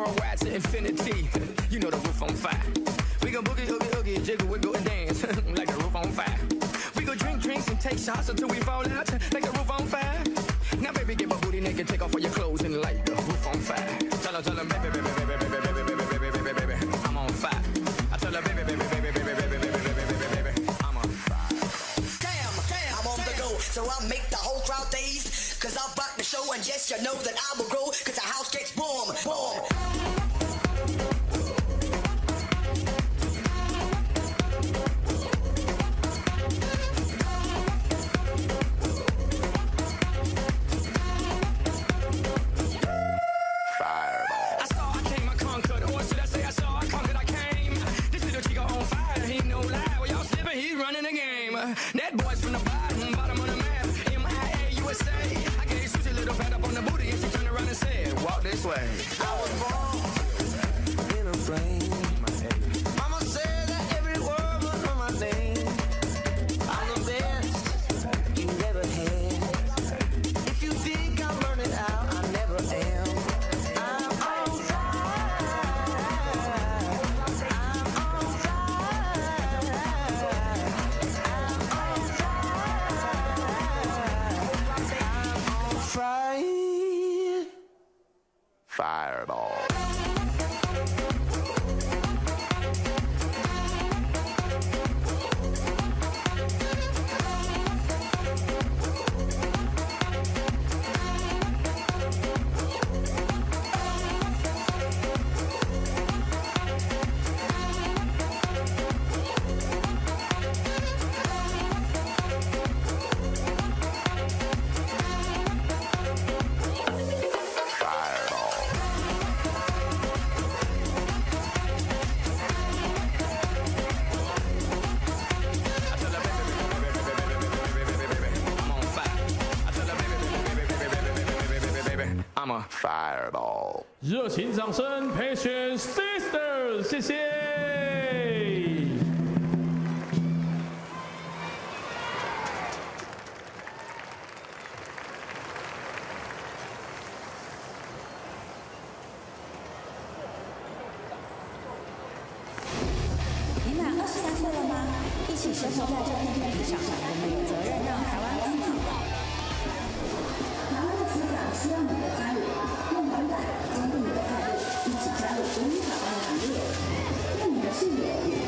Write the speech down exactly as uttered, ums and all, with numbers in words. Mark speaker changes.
Speaker 1: worldwide to infinity. You know the roof on fire. We gon' boogie, oogie, oogie, jiggle, wiggle, and dance like the roof on fire. We gon' drink drinks and take shots until we fall out like the roof on fire. Now, baby, get my booty naked, take off all your clothes and light the roof on fire. Tell her, tell her, baby, baby, baby, baby, baby, baby, baby, baby, baby, baby, I'm on fire. I tell her, baby, baby, baby, baby, baby, baby, baby, baby, baby, I'm on fire.
Speaker 2: Damn, damn, I'm on the go, so I'll make the whole crowd daze. Cause I'll rock the show, and yes, you know that I will grow. Cause the house gets boom, boom.
Speaker 1: That boy's from the bottom, bottom of the map. M I A U S A. I gave Susie a little pat up on the booty and she turned around and said, walk this way.
Speaker 3: I was born in a flame. Mama said that every word was on my name. I'm the best you've ever had. If you think I'm burning out, I never am. I'm on fire. I'm on fire. Fire. Fireball.
Speaker 1: I'm a fireball.
Speaker 4: 热情掌声培选 Sister， 谢谢。
Speaker 5: 你满二十三岁了吗？一起生活在这片土地上，我们有责任让台湾更好。台湾的成长需要你的参与，用勇敢、坚定的态度，一起加入公益台湾的行列，让你的视野与